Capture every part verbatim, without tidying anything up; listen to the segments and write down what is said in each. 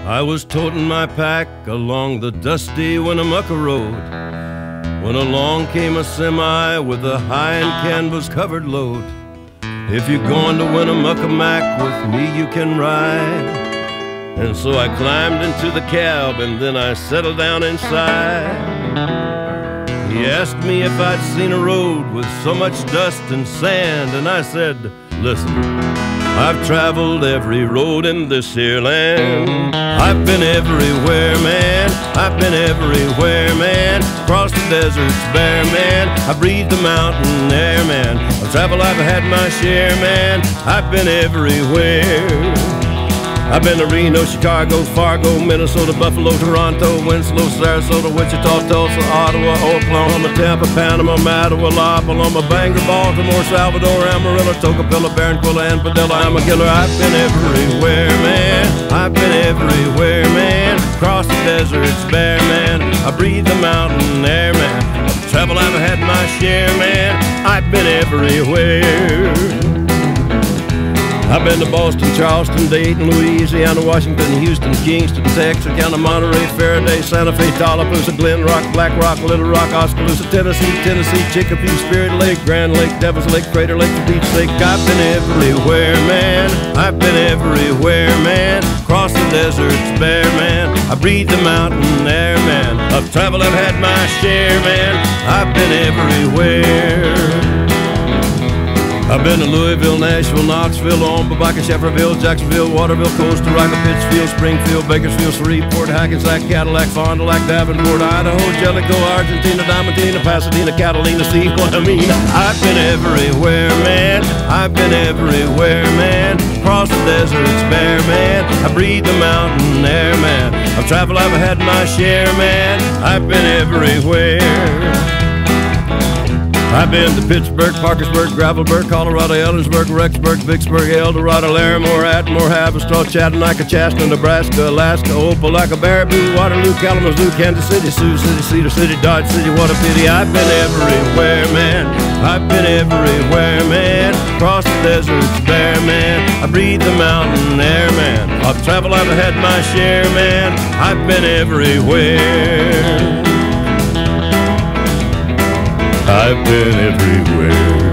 I was toting my pack along the dusty Winnemucca road when along came a semi with a high and canvas covered load. If you're going to Winnemucca Mac with me, you can ride. And so I climbed into the cab and then I settled down inside. He asked me if I'd seen a road with so much dust and sand, and I said, listen, I've traveled every road in this here land. I've been everywhere, man. I've been everywhere, man. Across the deserts bare, man. I breathe the mountain air, man. Of travel I've had my share, man. I've been everywhere. I've been to Reno, Chicago, Fargo, Minnesota, Buffalo, Toronto, Winslow, Sarasota, Wichita, Tulsa, Ottawa, Oklahoma, Tampa, Panama, Mattawa, La Paloma, Bangor, Baltimore, Salvador, Amarillo, Tocopilla, Barranquilla, and Padilla. I'm a killer. I've been everywhere, man. I've been everywhere, man. Across the deserts bare, man. I breathe the mountain air, man. Of travel I've had my share, man. I've been everywhere. I've been to Boston, Charleston, Dayton, Louisiana, Washington, Houston, Kingston, Texarkana, Monterey, Faraday, Santa Fe, Tallapoosa, Glen Rock, Black Rock, Little Rock, Oskaloosa, Tennessee, Tennessee, Chicopee, Spirit Lake, Grand Lake, Devil's Lake, Crater Lake, Beach Lake. I've been everywhere, man. I've been everywhere, man. Across the deserts bare, man. I breathe the mountain air, man. Of travel I've had my share, man. I've been everywhere. I've been to Louisville, Nashville, Knoxville, Omaha, Shefferville, Jacksonville, Waterville, Costa Rica, Pittsfield, Springfield, Bakersfield, Shreveport, Hackensack, Cadillac, Fond du Lac, Davenport, Idaho, Jellicoe, Argentina, Diamantina, Pasadena, Catalina. See what I mean? I've been everywhere, man. I've been everywhere, man. Across the deserts bare, man. I breathe the mountain air, man. Of travel I've had my share, man. I've been everywhere. I've been to Pittsburgh, Parkersburg, Gravelburg, Colorado, Ellensburg, Rexburg, Vicksburg, El Dorado, Larimore, Atmore, Haverstraw, Chattanooga, Chastity, Nebraska, Alaska, Opelika, Baraboo, Waterloo, Kalamazoo, Kansas City, Sioux City, Cedar City, Dodge City. What a pity. I've been everywhere, man. I've been everywhere, man. Across the deserts bare, man. I breathe the mountain air, man. Of travel I've had my share, man. I've been everywhere. I've been everywhere.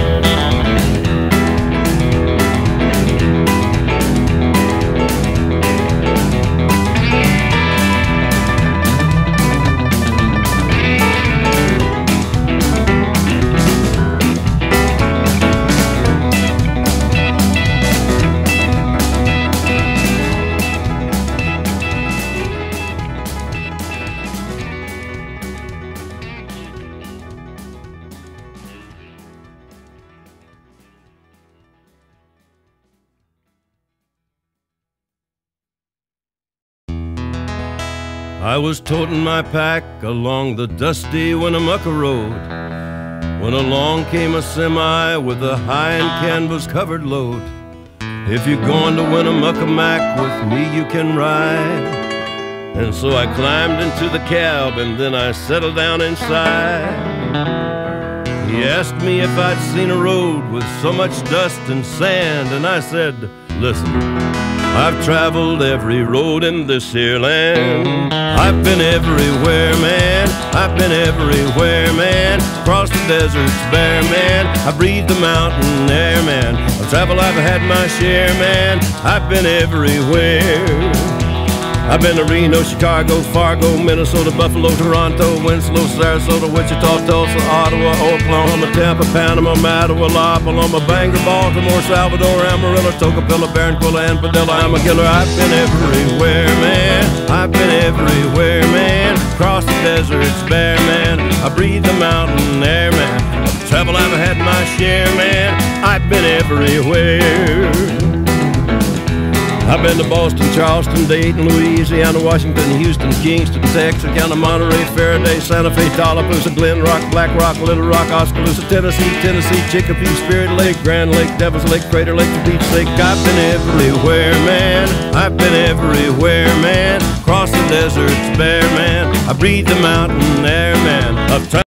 I was toting my pack along the dusty Winnemucca road when along came a semi with a high and canvas covered load. If you're going to Winnemucca Mac with me, you can ride. And so I climbed into the cab and then I settled down inside. He asked me if I'd seen a road with so much dust and sand, and I said, listen, I've traveled every road in this here land. I've been everywhere, man. I've been everywhere, man. Across the deserts bare, man. I breathe the mountain air, man. Of travel I've had my share, man. I've been everywhere. I've been to Reno, Chicago, Fargo, Minnesota, Buffalo, Toronto, Winslow, Sarasota, Wichita, Tulsa, Ottawa, Oklahoma, Tampa, Panama, Mattawa, La Paloma, Bangor, Baltimore, Salvador, Amarillo, Tocopilla, Barranquilla, and Padilla. I'm a killer. I've been everywhere, man. I've been everywhere, man. Across the deserts bare, man. I breathe the mountain air, man. Of travel I've had my share, man. I've been everywhere. I've been to Boston, Charleston, Dayton, Louisiana, Washington, Houston, Kingston, Texarkana, Monterey, Faraday, Santa Fe, Tallapoosa, Glen Rock, Black Rock, Little Rock, Oskaloosa, Tennessee, Tennessee, Chicopee, Spirit Lake, Grand Lake, Devil's Lake, Crater Lake, Beach Lake. I've been everywhere, man. I've been everywhere, man. Across the deserts bare, man. I breathe the mountain air, man. Of